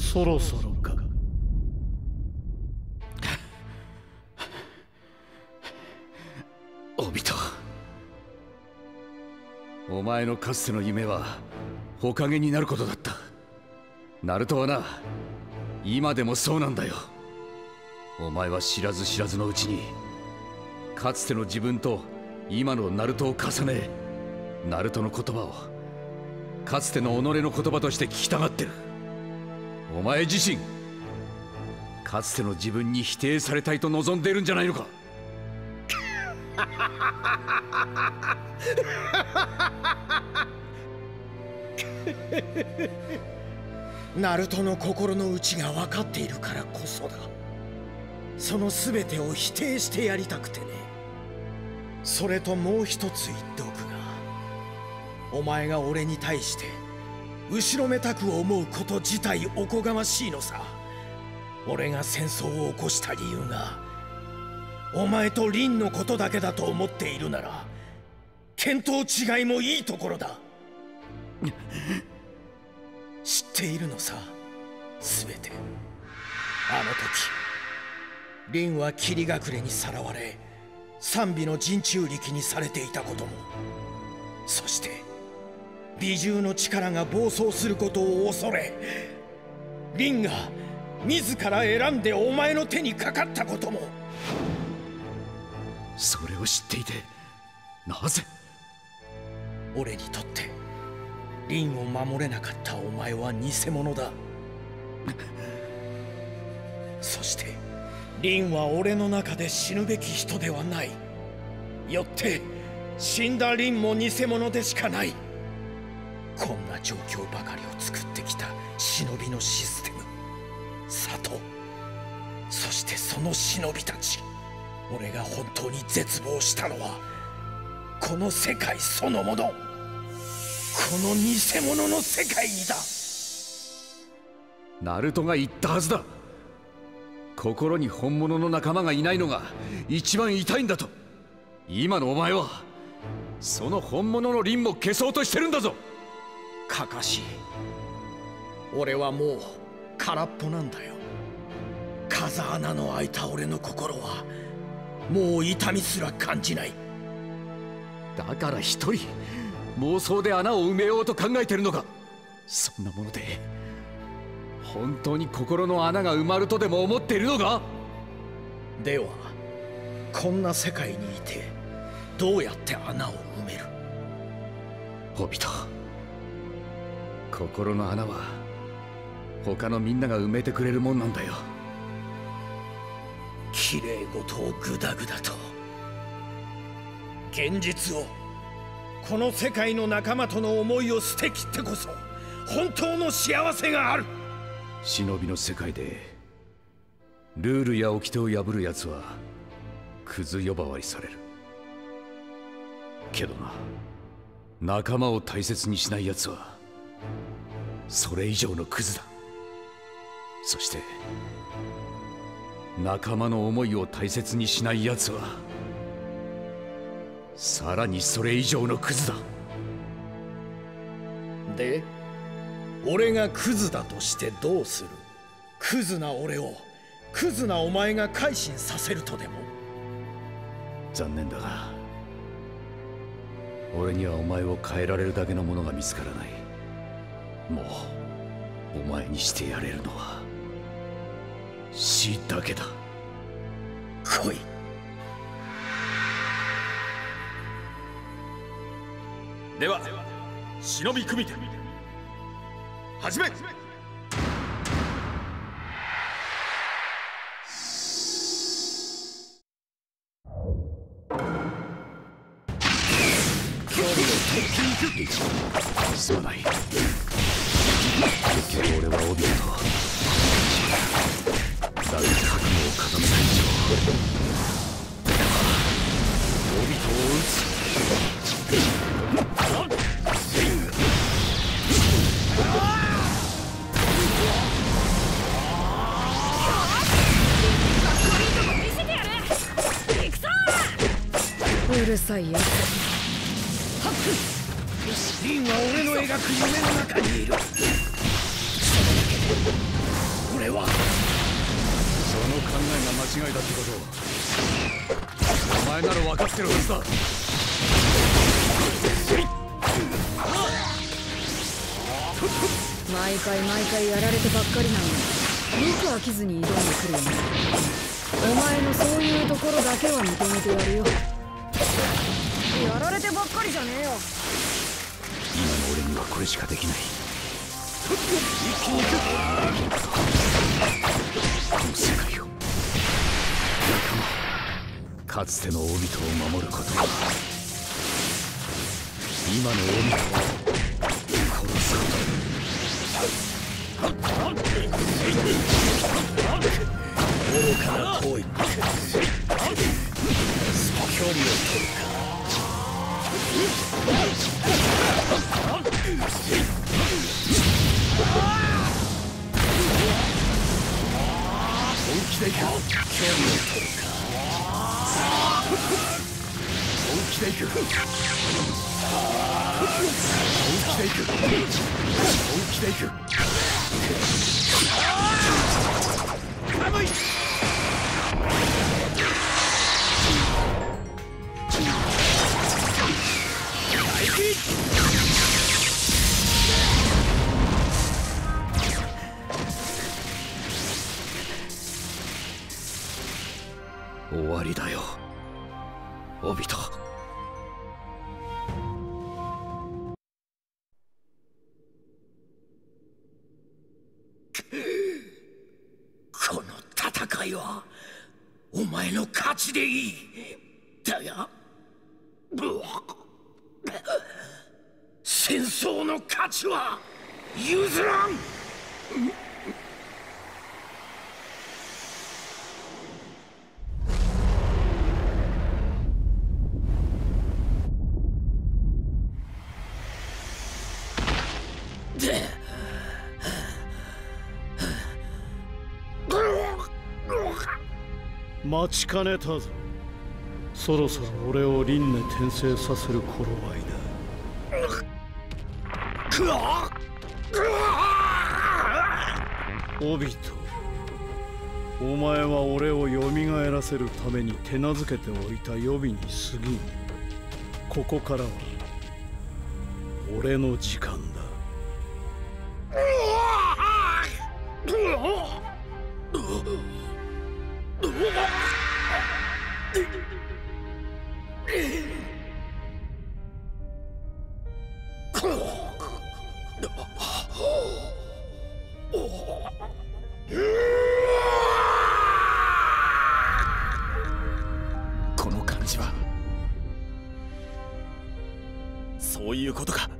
そろそろか。 オビト、お前のかつての夢は火影になることだった。ナルトはな、今でもそうなんだよ。お前は知らず知らずのうちにかつての自分と今のナルトを重ね、ナルトの言葉をかつての己の言葉として聞きたがってる。お前自身かつての自分に否定されたいと望んでいるんじゃないのか。 ナルトの心の内が分かっているからこそだ。その全てを否定してやりたくてね。それともう一つ言っておくが、お前が俺に対して後ろめたく思うこと自体おこがましいのさ。俺が戦争を起こした理由がお前と凛のことだけだと思っているなら、見当違いもいいところだ。知っているのさ、全て。あの時凛は霧隠れにさらわれ、賛美の陣中力にされていたことも、そして美獣の力が暴走することを恐れ、凛が自ら選んでお前の手にかかったことも。 それを知っていてなぜ？ 俺にとって凛を守れなかったお前は偽物だ。そして凛は俺の中で死ぬべき人ではない。よって死んだ凛も偽物でしかない。こんな状況ばかりを作ってきた忍びのシステム、里、そしてその忍びたち。俺が本当に絶望したのはこの世界そのもの、この偽物の世界にだ。 ナルトが言ったはずだ。心に本物の仲間がいないのが一番痛いんだと。今のお前はその本物の凛も消そうとしてるんだぞ。 かかし、俺はもう空っぽなんだよ。風穴の開いた俺の心はもう痛みすら感じない。 だから一人妄想で穴を埋めようと考えてるのか。そんなもので本当に心の穴が埋まるとでも思っているのか。 ではこんな世界にいてどうやって穴を埋める？ ホビト、心の穴は他のみんなが埋めてくれるもんなんだよ。 きれい事をグダグダと。現実を、この世界の仲間との思いを捨てきってこそ本当の幸せがある。 忍びの世界でルールや掟を破るやつはクズ呼ばわりされるけどな、仲間を大切にしないやつはそれ以上のクズだ。そして仲間の思いを大切にしないやつはさらにそれ以上のクズだ。 で、俺がクズだとしてどうする？クズな俺をクズなお前が改心させるとでも？ 残念だが俺にはお前を変えられるだけのものが見つからない。もうお前にしてやれるのは死だけだ。 来い。 では忍び組手始め。 すまない。結局俺はオビトとだが覚悟を固めた以上オビトを撃つ。 うるさいやつ。 凛は俺の描く夢の中にいる。 違いだってことをお前なら分かってるはずだ。 毎回やられてばっかりなのによく飽きずに挑んでくるよね。お前のそういうところだけは認めてやるよ。やられてばっかりじゃねえよ。 今の俺にはこれしかできない。一気に行く。この世界を仲間、かつてのオビトを守ることは今のオビトを殺すこと。 愚かな行為、距離を取るか。本気でいく。距離を取るか。本気でいく。本気でいく。本気でいく。寒い。 終わりだよ、オビト。 この戦いはお前の勝ちでいい。だが戦争の価値は譲らん。 待ちかねたぞ。そろそろ俺を輪廻転生させる頃合いだ。オビト、お前は俺を蘇らせるために手なずけておいた予備に過ぎん。ここからは俺の時間だ。 この感じはそういうことか。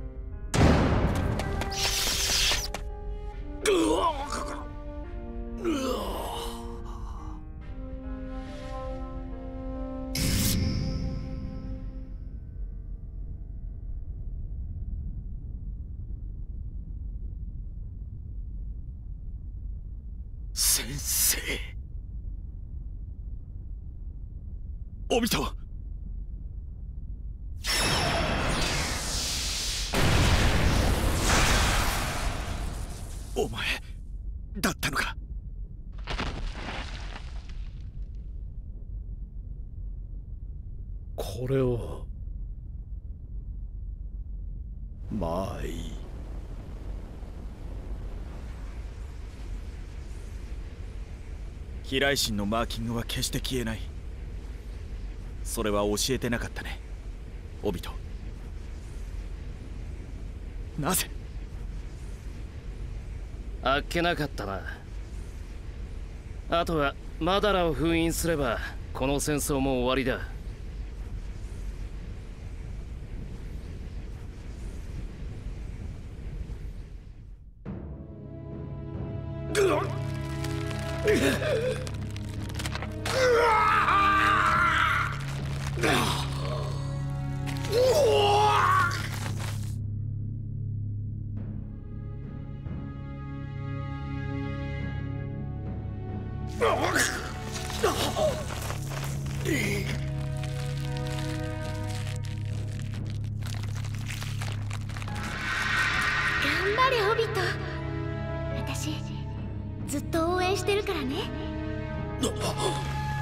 先生、オビト。お前だったのか。 これをまあいい。 飛来神のマーキングは決して消えない。それは教えてなかったね、オビト。なぜ？ あっけなかったな。あとはマダラを封印すればこの戦争も終わりだ。 頑張れオビト。私ずっと応援してるからね。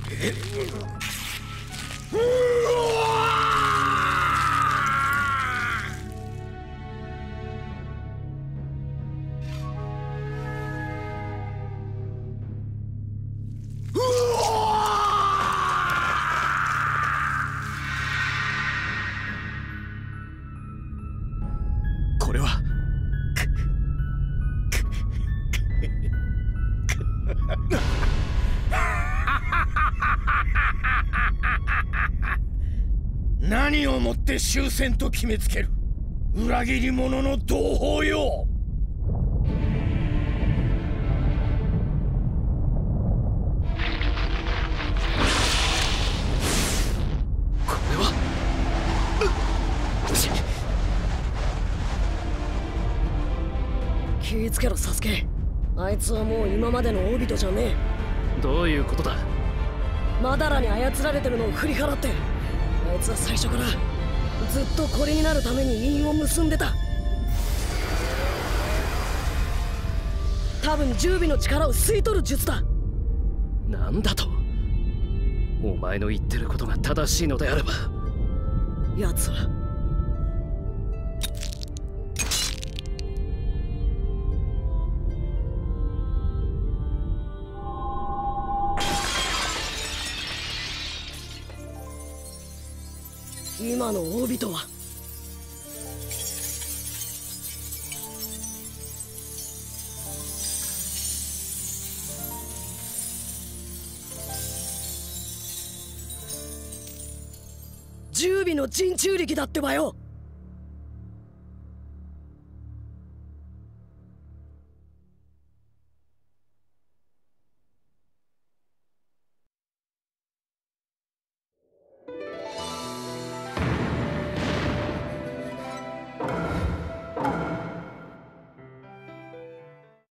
これは何をもって終戦と決めつける。裏切り者の同胞よ。 これは気ぃつけろサスケ。あいつはもう今までのオビトじゃねえ。 どういうことだ。 マダラに操られてるのを振り払って、あいつは最初からずっとこれになるために印を結んでた。多分十尾の力を吸い取る術だ。 なんだと。お前の言ってることが正しいのであれば、 奴は今のオビトは十尾の人中力だってばよ。